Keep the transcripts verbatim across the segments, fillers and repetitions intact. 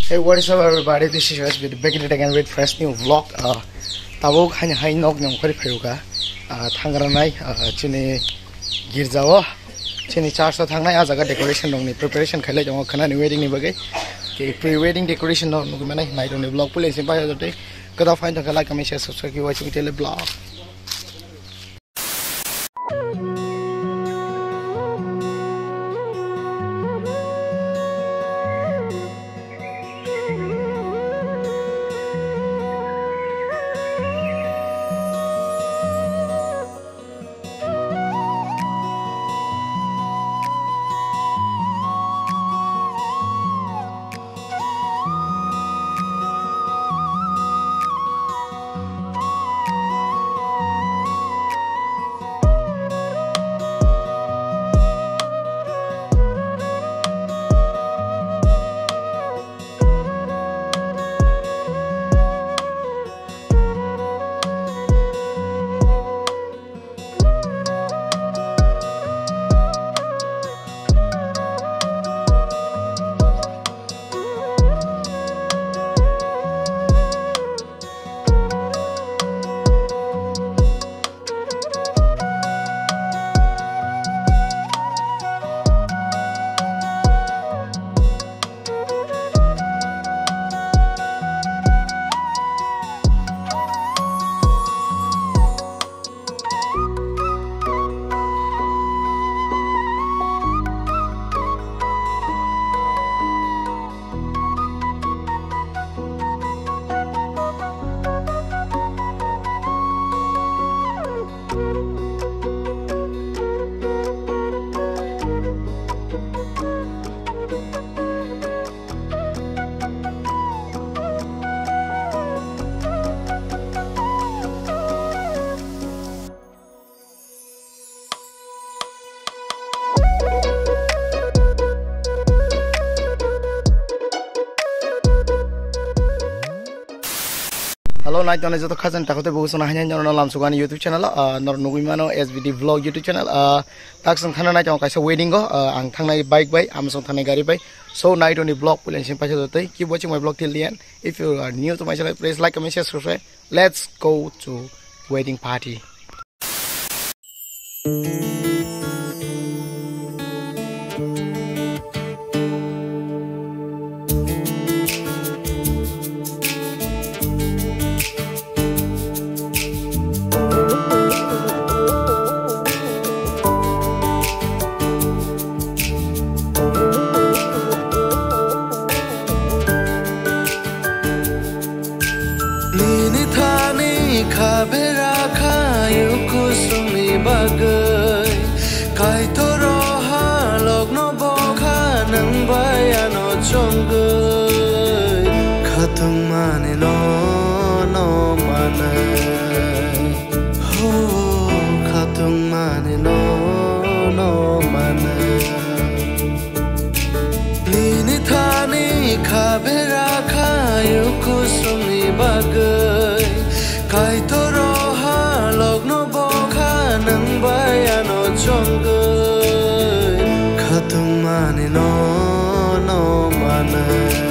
Hey, what is up, everybody? This is Yosh back at it again with fresh new vlog. Uh, tabuk hanya hai nok nyong kari payuga. Uh, thangranai uh, chini girjawa. Chini church ta thangnai ajaga decoration dong ni preparation khailai jong khana ni wedding ni bagai. Ke pre-wedding decoration dong nugi manai night dong ni vlog pulai simpai jote. Kada find thang like comment share subscribe ki watching tele vlog. Hello, night on is the cousin Takote Busona Hanyan Lamsugan YouTube channel, uh, Nornugimano S V D vlog YouTube channel, uh, Taxon Hana night on Kasa wedding go, uh, and Tana bike by Amazon Tanagari by. So, night on the vlog, will and Shimpacha. Keep watching my vlog till the end. If you are new to my channel, please like, comment, share, subscribe. Let's go to wedding party. Kabera kayu kusumi bagai kai toroha logno boka nang bayano chonggai khatung mane no no mane ho khatung mane no no mane lini thani kabera kayu kusumi bagai kai toroha logno boka nang bayano chonggai khatung mane no no mane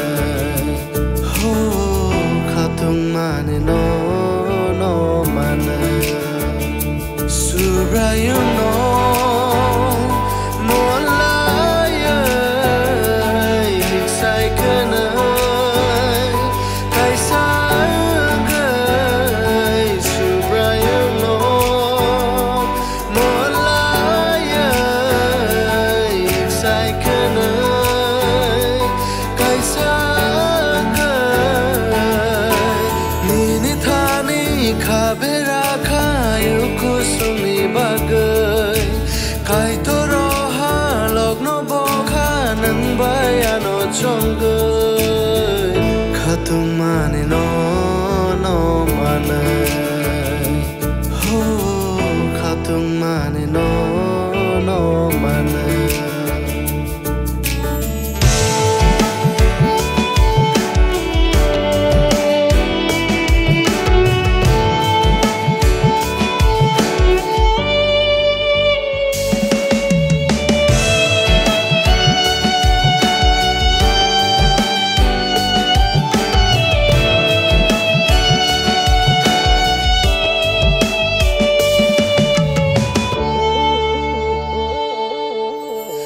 ho khatung mane no no mane surayo no molaya sai kana kai sa kabera kayu kusumi bagai kai toroha logno boka nang bayano chonggai khatung mane no no mane ho khatung mane no no mane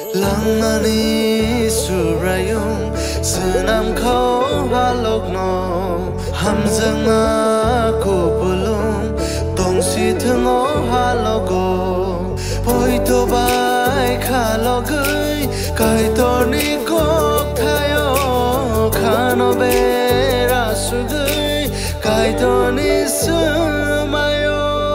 Langani surayung senam kau halokno hamzanga ko pulung tongsi thengo halogo poito bai khalogai kai torni kok thayo khano bera sugai kai torni sumayo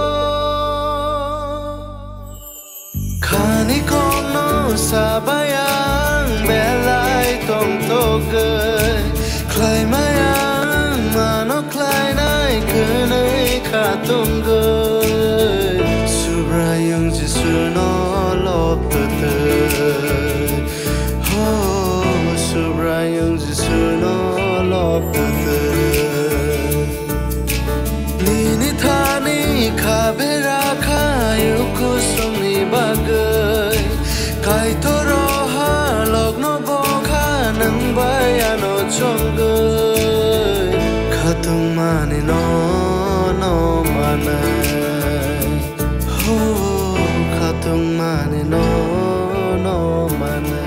khani kono sabayang belai tong togai klai mayang mano klai nai kunai khatongai subrayung jisuno lop tete ho subrayung jisuno lop tete lini thani khabera khayu kusumi bagai kai toro ha logno bokha nang bayano chongai khatung mani no no manai ho khatung mani no no manai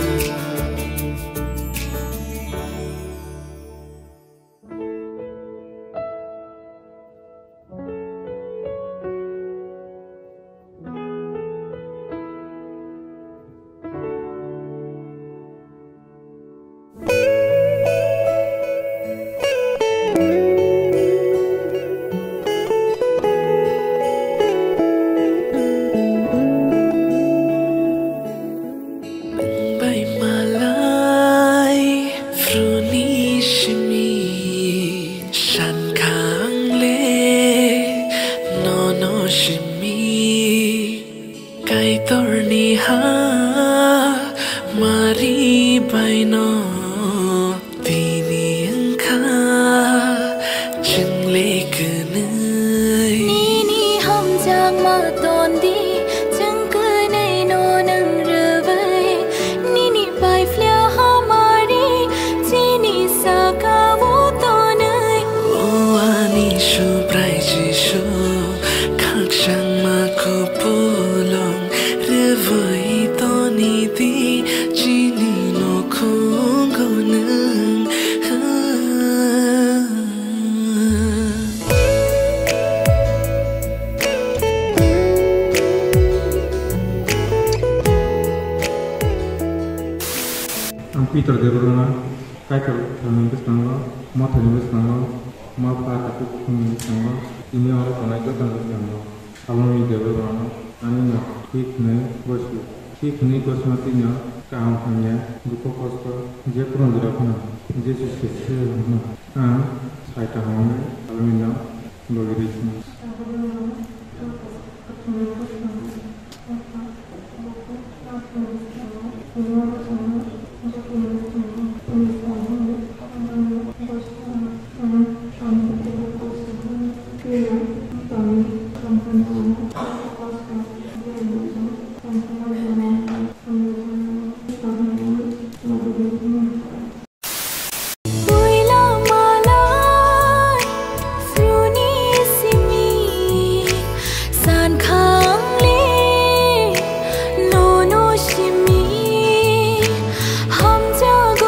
Peter de Rona, Kaiser Fernandes Tango, Martha Neves Tango, Martha Tapu Tango, ini orang Konaiko Tango Tango, Alami de Rona, Anina, Kikne, Bosku, Kikne Kosmatinya, Kaam Hanya, Buko Kosko, Jepron Jirapana, Jesus Kisna, and Saita Hame, Alamina, Logirism. Hum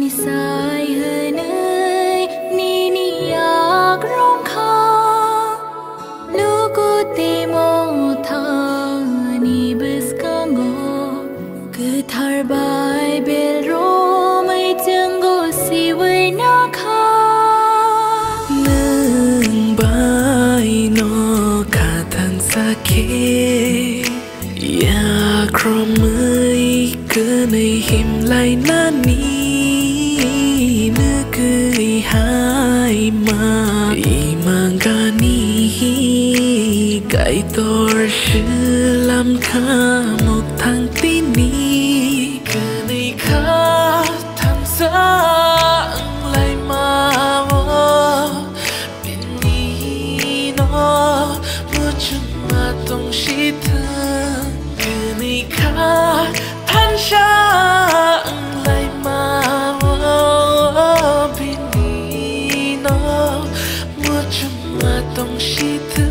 นิสายเฮเนยนี่นี่อยากร้องคาลูกูตีโมทานี่เบสกังโกกูทาร์บายเบลโรไม่จึงโกสิไว้นาคาหนึ่งใบนอขาทันสักเคอยากครอมมือเกินในหิมไลนานี้นึกหายมาอีมังกานีไก่ตัวชื่อลำคาหมกทางที่นี้เกินในข้าทำสังไลมาว่าเป็นนี้เนาะมัวจะมาต้องชิดเธอเกินในข้าทันชาไลมาว่าเป็นนี้เนาะมัวจะมาต้องชิดเธอ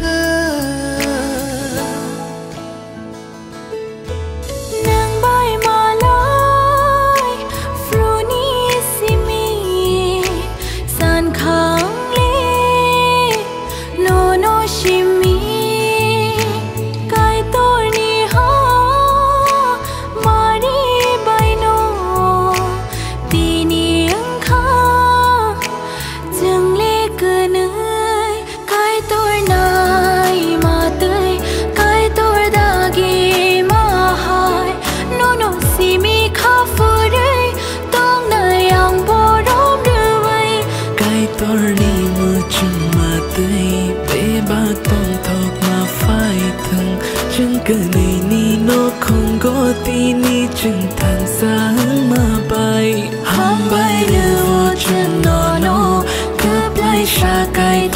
เกิดในนี้นกของโกตีนี้จึงทันสางมาไปห้ามใบเดือดจนนอนโนเกือบไล่ชาไก